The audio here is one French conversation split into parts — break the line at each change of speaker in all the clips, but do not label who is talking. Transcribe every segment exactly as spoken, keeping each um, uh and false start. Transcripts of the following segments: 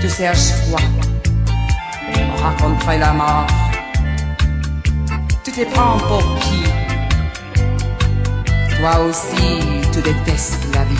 tu cherches quoi? On raconterait la mort. Tu te prends pour qui? Toi aussi, tu détestes la vie.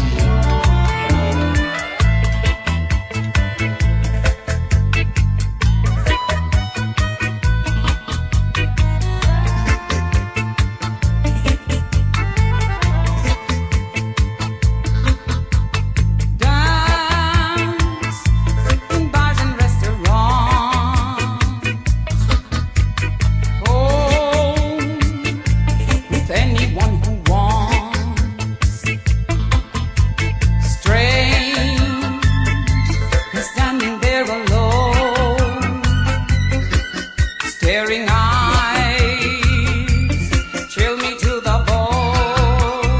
Staring eyes chill me to the bone.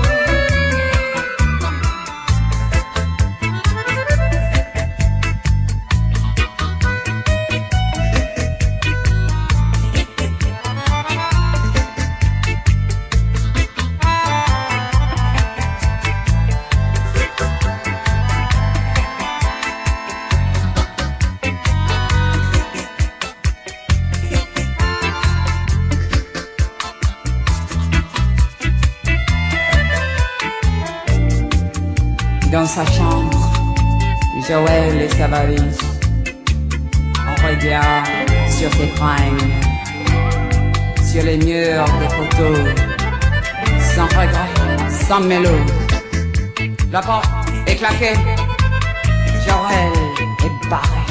Dans sa chambre, Joël et sa valise. On regarde sur ses fringues, sur les murs des photos, sans regret, sans mélo. La porte est claquée, Joël est barré.